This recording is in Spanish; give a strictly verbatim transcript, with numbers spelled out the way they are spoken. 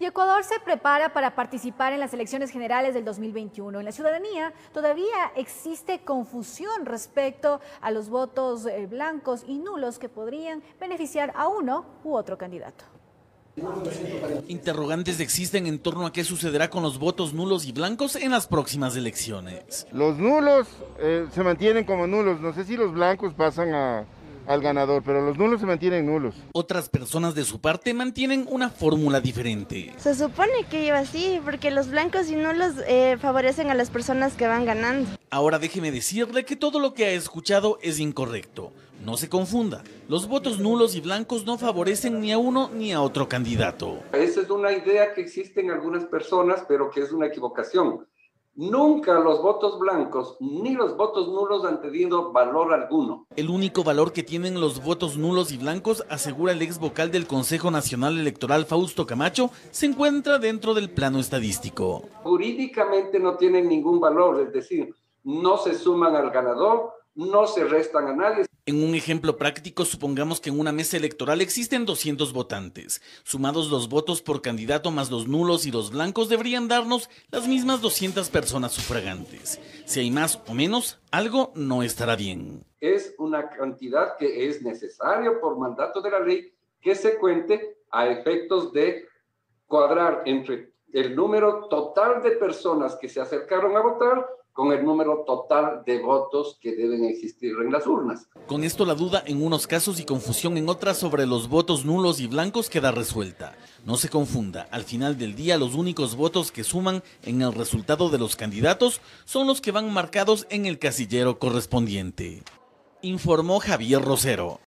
Y Ecuador se prepara para participar en las elecciones generales del dos mil veintiuno. En la ciudadanía todavía existe confusión respecto a los votos eh, blancos y nulos que podrían beneficiar a uno u otro candidato. Interrogantes existen en torno a qué sucederá con los votos nulos y blancos en las próximas elecciones. Los nulos eh, se mantienen como nulos, no sé si los blancos pasan a, al ganador, pero los nulos se mantienen nulos. Otras personas de su parte mantienen una fórmula diferente. Se supone que iba así, porque los blancos y nulos eh, favorecen a las personas que van ganando. Ahora déjeme decirle que todo lo que ha escuchado es incorrecto. No se confunda, los votos nulos y blancos no favorecen ni a uno ni a otro candidato. Esa es una idea que existe en algunas personas, pero que es una equivocación. Nunca los votos blancos ni los votos nulos han tenido valor alguno. El único valor que tienen los votos nulos y blancos, asegura el ex vocal del Consejo Nacional Electoral Fausto Camacho, se encuentra dentro del plano estadístico. Jurídicamente no tienen ningún valor, es decir, no se suman al ganador, no se restan a nadie. En un ejemplo práctico, supongamos que en una mesa electoral existen doscientos votantes. Sumados los votos por candidato más los nulos y los blancos deberían darnos las mismas doscientas personas sufragantes. Si hay más o menos, algo no estará bien. Es una cantidad que es necesario por mandato de la ley que se cuente a efectos de cuadrar entre el número total de personas que se acercaron a votar con el número total de votos que deben existir en las urnas. Con esto la duda en unos casos y confusión en otras sobre los votos nulos y blancos queda resuelta. No se confunda, al final del día los únicos votos que suman en el resultado de los candidatos son los que van marcados en el casillero correspondiente. Informó Javier Rosero.